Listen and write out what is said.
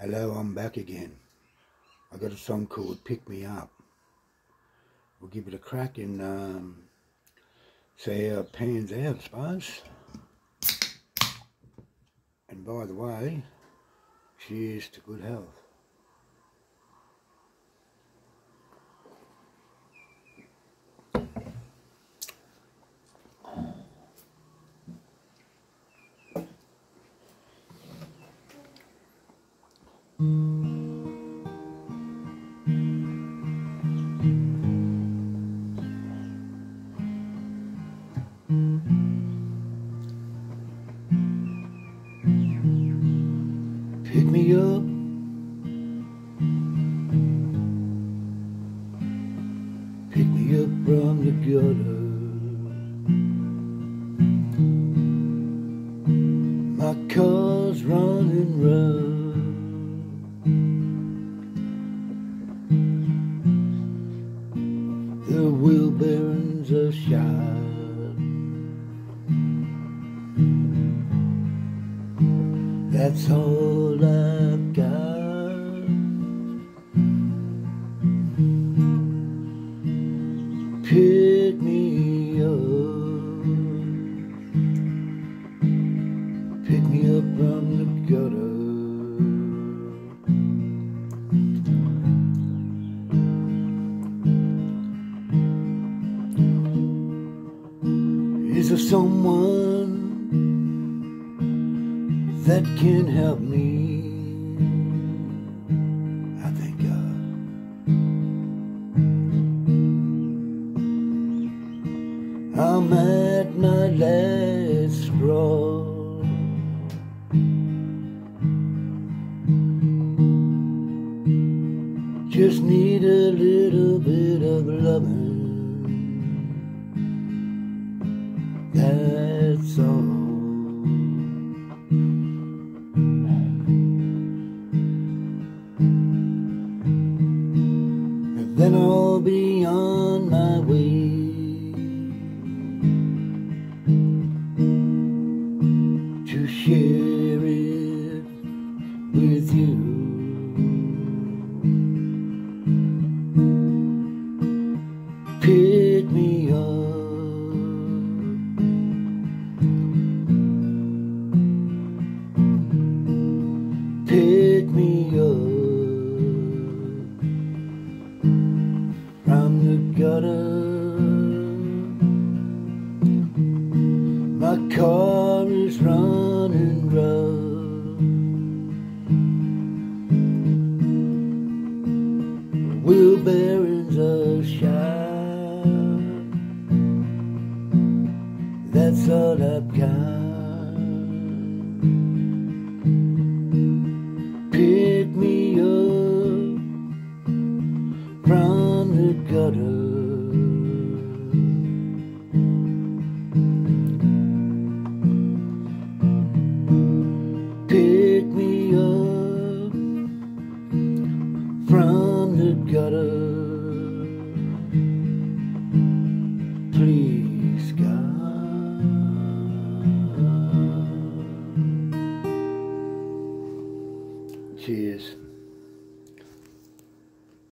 Hello, I'm back again. I got a song called Pick Me Up. We'll give it a crack and see how it pans out, I suppose. And by the way, cheers to good health. Pick me up, pick me up from the gutter. My car's running rough. The wheel bearings are shot. That's all I've got. Pick me up, pick me up from the gutter. Is there someone that can help me? I thank God. I'm at my last straw. Just need a little bit of loving. That's all. Then I'll be on my way to share it with you. Pick me up, pick me up from the gutter. My car is running rough. Wheel bearings are shot. That's all I've got. Pick me up from the gutter. Pick me up from the gutter, please.